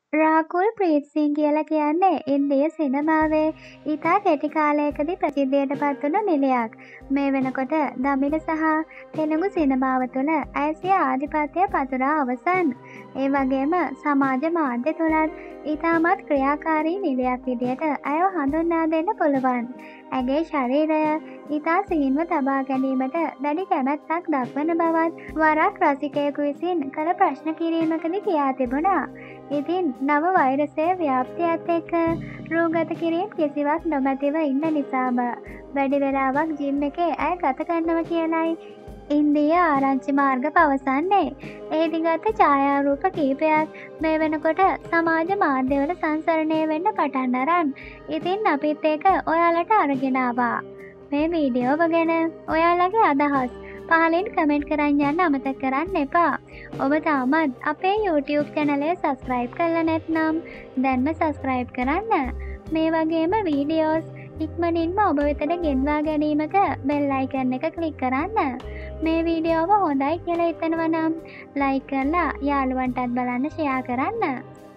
රාකුල් ප්‍රීත්සිං කියලා කියන්නේ ඉන්දිය සිනමාවේ ඉතා කෙටි කාලයකදී ප්‍රසිද්ධියට පත්වුණු නිළියක්. මේ වෙනකොට දමිළ සහ තෙළුගු සිනමාව තුළ ඇය සිය ආධිපත්‍යය පතුරා අවසන්. ඒ වගේම සමාජ මාධ්‍ය තුළත් ඉතාමත් ක්‍රියාකාරී නිළියක් විදියට ඇය හඳුන්වා දෙන්න පුළුවන්. ඇගේ ශරීරය ඉතා සිහින්ව තබා ගැනීමට දැඩි කැමැත්තක් දක්වන බවත් වරක් රසිකයෙකු විසින් කළ ප්‍රශ්න කිරීමකදී කියා තිබුණා. ඉතින් නව වෛරසය ව්‍යාප්තියත් එක්ක රූගත කිරීම් කිසිවක් නොමැතිව ඉන්න නිසාම වැඩි වෙලාවක් ජිම් එකේ ඇය ගත කරනවා කියලයි ඉන්දීය ආරංචි මාර්ග පවසන්නේ. එහිදී ගත ඡායාරූප කීපයක් මේ වෙනකොට සමාජ මාධ්‍යවල සංසරණය වෙන්න පටන් අරන්. ඉතින් අපිත් ඒක ඔයාලට අරගෙන ආවා. මේ වීඩියෝව ගැන ඔයාලගේ අදහස් පහලින් කමෙන්ට් කරන්න යන්න අමතක කරන්න එපා. ඔබ තාමත් අපේ YouTube චැනලය සබස්ක්‍රයිබ් කරලා නැත්නම් දැන්ම සබස්ක්‍රයිබ් කරන්න. මේ වගේම වීඩියෝස් ඉක්මනින්ම ඔබ වෙතට ගෙන්වා ගැනීමට බෙල් අයිකන් එක ක්ලික් කරන්න. මේ වීඩියෝව හොඳයි කියලා හිතනවා නම් ලයික් කරලා යාළුවන්ටත් බලන්න ෂෙයා කරන්න.